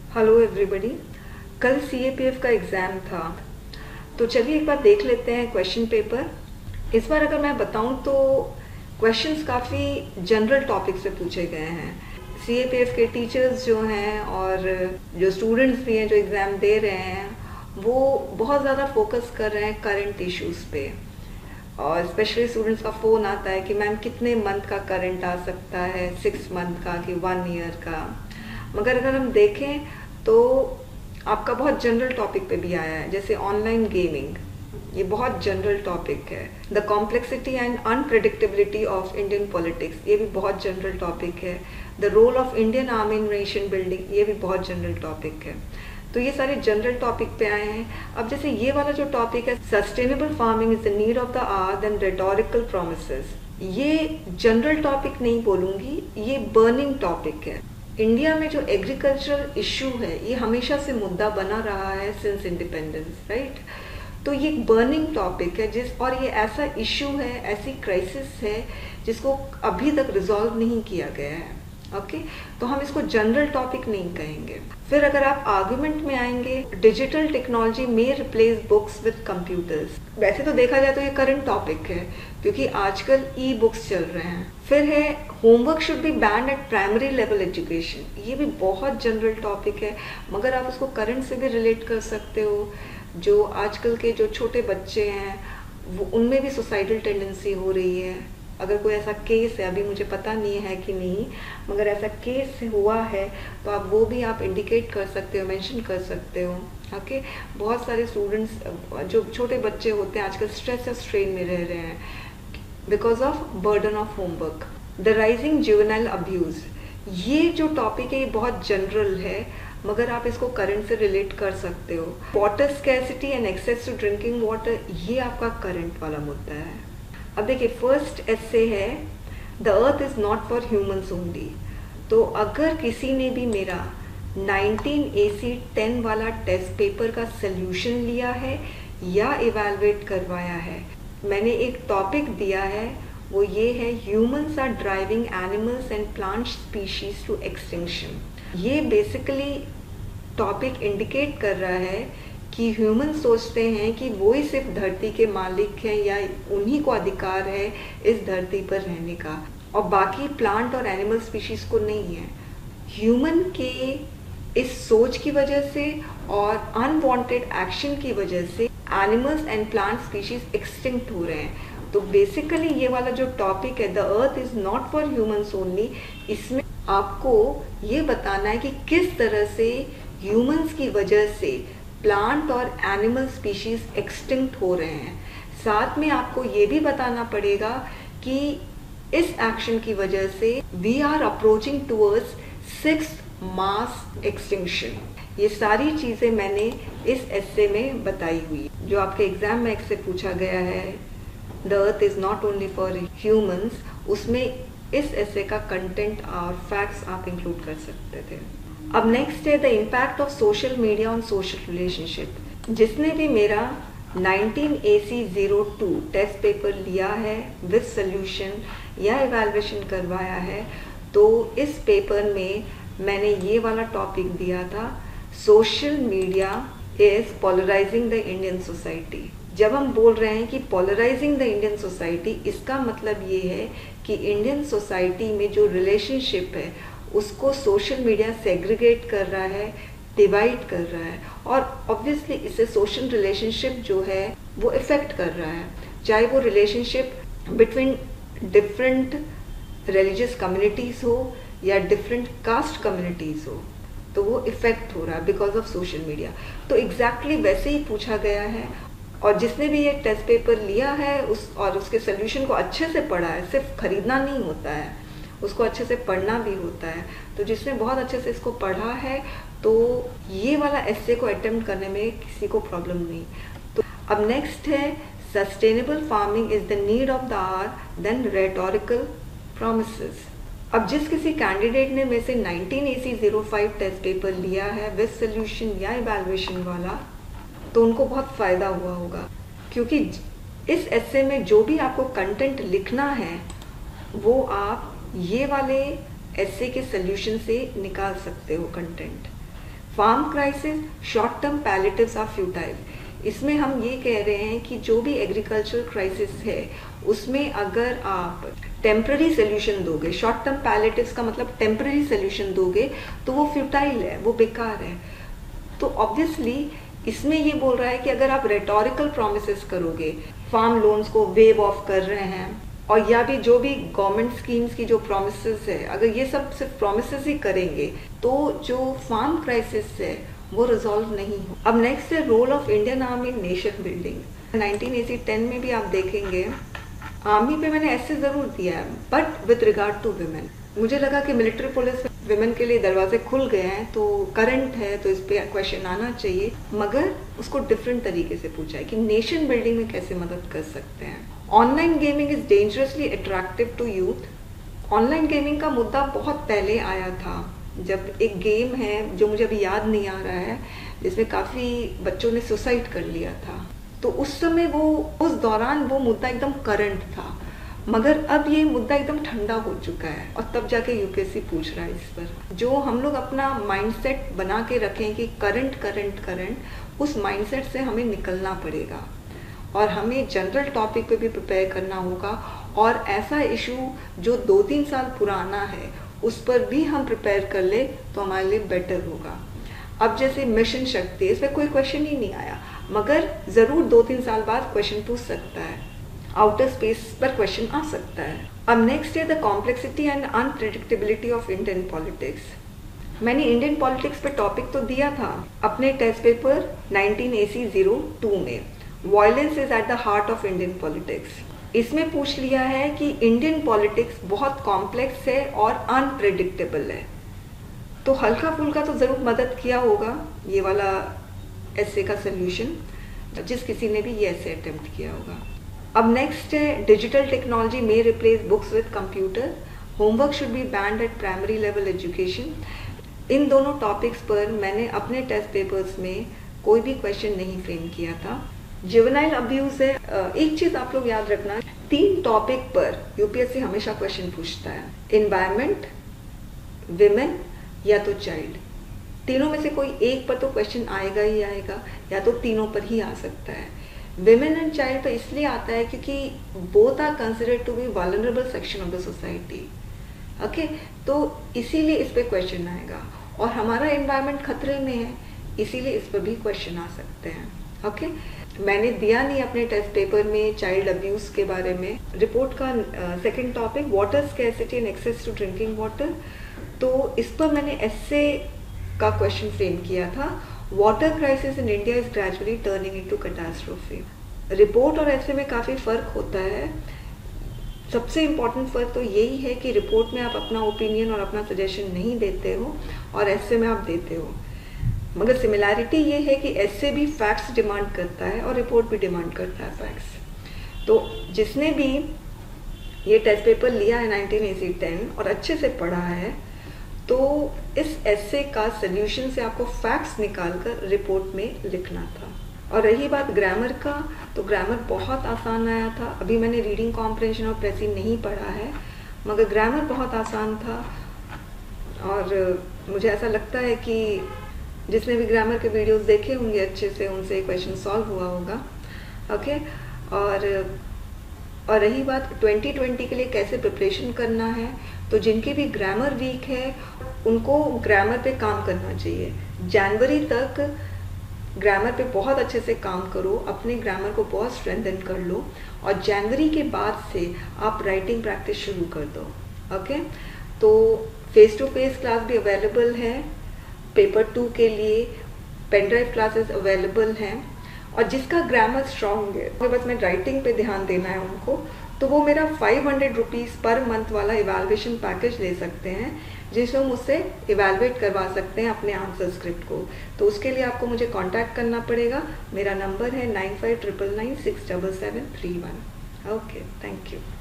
Hello everybody. कल CAPF का exam था, तो चलिए एक बार देख लेते हैं क्वेश्चन पेपर। इस बार अगर मैं बताऊं तो क्वेश्चंस काफ़ी जनरल टॉपिक से पूछे गए हैं। सीएपीएफ के टीचर्स जो हैं और जो स्टूडेंट्स भी हैं जो एग्ज़ाम दे रहे हैं, वो बहुत ज़्यादा फोकस कर रहे हैं करंट इश्यूज़ पे। और स्पेशली स्टूडेंट्स का फ़ोन आता है कि मैम कितने मंथ का करंट आ सकता है, 6 मंथ का कि 1 ईयर का। मगर अगर हम देखें तो आपका बहुत जनरल टॉपिक पे भी आया है, जैसे ऑनलाइन गेमिंग। ये बहुत जनरल टॉपिक है। The complexity and unpredictability of Indian politics, ये भी बहुत जनरल टॉपिक है। The role of Indian army in nation building, ये भी बहुत जनरल टॉपिक है। तो ये सारे जनरल टॉपिक पे आए हैं। अब जैसे ये वाला जो टॉपिक है, sustainable farming is the need of the hour then rhetorical promises, ये जनरल टॉपिक नहीं बोलूंगी, ये बर्निंग टॉपिक है। इंडिया में जो एग्रीकल्चरल इश्यू है, ये हमेशा से मुद्दा बना रहा है सिंस इंडिपेंडेंस, राइट। तो ये एक बर्निंग टॉपिक है और ये ऐसा इश्यू है, ऐसी क्राइसिस है जिसको अभी तक रिजॉल्व नहीं किया गया है। ओके, तो हम इसको जनरल टॉपिक नहीं कहेंगे। फिर अगर आप आर्गुमेंट में आएंगे, digital technology may replace books with computers. वैसे तो देखा जाए तो ये करंट टॉपिक है क्योंकि आजकल ई बुक्स चल रहे हैं। फिर है homework should be banned at primary level education, ये भी बहुत जनरल टॉपिक है मगर आप उसको करंट से भी रिलेट कर सकते हो। जो आजकल के जो छोटे बच्चे हैं वो उनमें भी सुसाइडल टेंडेंसी हो रही है। अगर कोई ऐसा केस है, अभी मुझे पता नहीं है कि नहीं, मगर ऐसा केस हुआ है तो आप वो भी आप इंडिकेट कर सकते हो, मेंशन कर सकते हो। ओके, बहुत सारे स्टूडेंट्स जो छोटे बच्चे होते हैं आजकल स्ट्रेस और स्ट्रेन में रह रहे हैं because of burden of homework. The rising juvenile abuse, ये जो टॉपिक है ये बहुत जनरल है मगर आप इसको करंट से रिलेट कर सकते हो। Water scarcity and access to drinking water, ये आपका करंट वाला मुद्दा है। अब देखिए, फर्स्ट एस्से है the earth is not for humans only. तो अगर किसी ने भी मेरा 19AC10 वाला टेस्ट पेपर का सल्यूशन लिया है या इवैल्यूएट करवाया है, मैंने एक टॉपिक दिया है, वो ये है humans are driving animals and plant species to extinction. ये बेसिकली टॉपिक इंडिकेट कर रहा है कि ह्यूमन सोचते हैं कि वो ही सिर्फ धरती के मालिक हैं या उन्हीं को अधिकार है इस धरती पर रहने का और बाकी प्लांट और एनिमल स्पीशीज को नहीं है। ह्यूमन के इस सोच की वजह से और अनवांटेड एक्शन की वजह से animals and plant species extinct हो रहे हैं। तो बेसिकली ये वाला जो टॉपिक है the earth is not for humans only, इसमें आपको ये बताना है कि किस तरह से ह्यूमंस की वजह से प्लांट और एनिमल स्पीशीज एक्सटिंक्ट हो रहे हैं। साथ में आपको ये भी बताना पड़ेगा कि इस एक्शन की वजह से we are approaching towards 6th mass extinction. ये सारी चीजें मैंने इस एस्से में बताई हुई, जो आपके एग्जाम में से पूछा गया है the earth is not only for humans, उसमें इस एस्से का कंटेंट और फैक्ट्स आप इंक्लूड कर सकते थे। अब नेक्स्ट है the impact of social media on social relationship. जिसने भी मेरा 19AC02 टेस्ट पेपर लिया है विद सोल्यूशन या इवैल्यूएशन करवाया है, तो इस पेपर में मैंने ये वाला टॉपिक दिया था, social media is polarising the Indian society. जब हम बोल रहे हैं कि पोलराइजिंग द इंडियन सोसाइटी, इसका मतलब ये है कि इंडियन सोसाइटी में जो रिलेशनशिप है उसको सोशल मीडिया सेग्रीगेट कर रहा है, डिवाइड कर रहा है और ऑब्वियसली इससे सोशल रिलेशनशिप जो है वो इफेक्ट कर रहा है। चाहे वो relationship between different religious communities हो या डिफरेंट कास्ट कम्युनिटीज हो, तो वो इफेक्ट हो रहा है बिकॉज ऑफ सोशल मीडिया। तो एग्जैक्टली वैसे ही पूछा गया है और जिसने भी ये टेस्ट पेपर लिया है और उसके सोल्यूशन को अच्छे से पढ़ा है, सिर्फ खरीदना नहीं होता है, उसको अच्छे से पढ़ना भी होता है। तो जिसने बहुत अच्छे से इसको पढ़ा है तो ये वाला एस्से को अटेम्प्ट करने में किसी को प्रॉब्लम नहीं। तो अब नेक्स्ट है sustainable farming is the need of the hour then rhetorical promises. अब जिस किसी कैंडिडेट ने में से 19AC05 टेस्ट पेपर लिया है विद सोल्यूशन या इवैल्यूएशन वाला, तो उनको बहुत फायदा हुआ होगा क्योंकि इस एस्से में जो भी आपको कंटेंट लिखना है वो आप ये वाले एस्से के सोल्यूशन से निकाल सकते हो content. Farm crisis, short term palliatives are futile. इसमें हम ये कह रहे हैं कि जो भी एग्रीकल्चरल क्राइसिस है उसमें अगर आप टेम्पररी सोल्यूशन दोगे, शॉर्ट टर्म पैलेटिव्स का मतलब टेम्पररी सोल्यूशन दोगे, तो वो फ्यूटाइल है, वो बेकार है। तो ऑब्वियसली इसमें ये बोल रहा है कि अगर आप रेटोरिकल प्रोमिसेस करोगे, फार्म लोन्स को वेव ऑफ कर रहे हैं, और या भी जो भी गवर्नमेंट स्कीम्स की जो प्रोमिसेस है, अगर ये सब सिर्फ प्रोमिसेस ही करेंगे तो जो फार्म क्राइसिस है वो रिजॉल्व नहीं हो। अब नेक्स्ट है role of Indian army in nation building. 1980-10 में भी आप देखेंगे आर्मी पे मैंने ऐसे जरूर दिया है, but with regard to women. मुझे लगा कि मिलिट्री पुलिस में विमेन के लिए दरवाजे खुल गए हैं, तो करंट है तो इस पे क्वेश्चन आना चाहिए, मगर उसको डिफरेंट तरीके से पूछा है कि नेशन बिल्डिंग में कैसे मदद कर सकते हैं। Online gaming is dangerously attractive to youth. Online gaming का मुद्दा बहुत पहले आया था, जब एक गेम है जो मुझे अभी याद नहीं आ रहा है, जिसमें काफी बच्चों ने सुसाइड कर लिया था, तो उस समय उस दौरान वो मुद्दा एकदम करंट था, मगर अब ये मुद्दा एकदम ठंडा हो चुका है और तब जाके यूपीएससी पूछ रहा है इस पर। जो हम लोग अपना माइंडसेट बना के रखें कि करंट, उस माइंडसेट से हमें निकलना पड़ेगा और हमें जनरल टॉपिक पे भी प्रिपेयर करना होगा, और ऐसा इशू जो 2-3 साल पुराना है उस पर भी हम प्रिपेयर कर ले तो हमारे लिए बेटर होगा। अब जैसे मिशन शक्ति, इसमें कोई क्वेश्चन ही नहीं आया, मगर जरूर 2-3 साल बाद क्वेश्चन पूछ सकता है, आउटर स्पेस पर क्वेश्चन आ सकता है। अब नेक्स्ट है the complexity and unpredictability of Indian politics. मैंने इंडियन पॉलिटिक्स पे टॉपिक तो दिया था अपने टेस्ट पेपर 19AC-02 में, violence is at the heart of Indian politics. इसमें पूछ लिया है कि इंडियन पॉलिटिक्स बहुत कॉम्प्लेक्स है और अनप्रेडिक्टेबल है, तो हल्का फुल्का तो जरूर मदद किया होगा ये वाला ऐसे का सोल्यूशन, जिस किसी ने भी ये ऐसे अटेम्प्ट किया होगा। अब नेक्स्ट है digital technology may replace books with computer, homework should be banned at primary level education. इन दोनों टॉपिक्स पर मैंने अपने टेस्ट पेपर्स में कोई भी क्वेश्चन नहीं फ्रेम किया था। जुवेनाइल अब्यूज है, एक चीज आप लोग याद रखना, 3 टॉपिक पर यूपीएससी हमेशा क्वेश्चन पूछता है, एनवायरमेंट, विमेन या तो चाइल्ड। तीनों में से कोई एक पर तो क्वेश्चन आएगा ही आएगा, या तो तीनों पर ही आ सकता है। विमेन एंड चाइल्ड पर इसलिए आता है क्योंकि both are considered to be vulnerable section of the society, okay, तो इसीलिए इस पे क्वेश्चन आएगा, और हमारा एनवायरमेंट खतरे में है, इसीलिए इस पर भी क्वेश्चन आ सकते हैं, ओके। मैंने दिया नहीं अपने टेस्ट पेपर में चाइल्ड अब्यूज के बारे में। रिपोर्ट का second topic water scarcity and access to drinking water, तो इस पर मैंने एस्से का क्वेश्चन फ्रेम किया था, water crisis in India is gradually turning into catastrophe. Report और एस्से में काफ़ी फ़र्क होता है। सबसे इम्पॉर्टेंट फ़र्क तो यही है कि रिपोर्ट में आप अपना ओपिनियन और अपना सजेशन नहीं देते हो और एस्से में आप देते हो, मगर सिमिलैरिटी ये है कि एस्से भी फैक्ट्स डिमांड करता है और रिपोर्ट भी डिमांड करता है फैक्ट्स। तो जिसने भी ये टेस्ट पेपर लिया है 1980-10 और अच्छे से पढ़ा है, तो इस एस्से का सल्यूशन से आपको फैक्ट्स निकालकर रिपोर्ट में लिखना था। और रही बात ग्रामर का, तो ग्रामर बहुत आसान आया था। अभी मैंने रीडिंग कॉम्प्रिहेंशन और प्रेसिंग नहीं पढ़ा है, मगर ग्रामर बहुत आसान था, और मुझे ऐसा लगता है कि जिसने भी ग्रामर के वीडियोस देखे होंगे अच्छे से, उनसे क्वेश्चन सॉल्व हुआ होगा, ओके। और रही बात 2020 के लिए कैसे प्रिपरेशन करना है, तो जिनकी भी ग्रामर वीक है उनको ग्रामर पे काम करना चाहिए। जनवरी तक ग्रामर पे बहुत अच्छे से काम करो, अपने ग्रामर को बहुत स्ट्रेंथन कर लो, और जनवरी के बाद से आप राइटिंग प्रैक्टिस शुरू कर दो, ओके। तो फेस टू फेस क्लास भी अवेलेबल है, पेपर 2 के लिए पेन ड्राइव क्लासेस अवेलेबल हैं, और जिसका ग्रामर स्ट्रॉन्ग है, बस मैं राइटिंग पे ध्यान देना है उनको, तो वो मेरा 500 रुपीज़ पर मंथ वाला इवैल्यूएशन पैकेज ले सकते हैं, जिसमें मुझसे इवैल्यूएट करवा सकते हैं अपने आंसर स्क्रिप्ट को। तो उसके लिए आपको मुझे कांटेक्ट करना पड़ेगा। मेरा नंबर है 9599967731। Okay, thank you.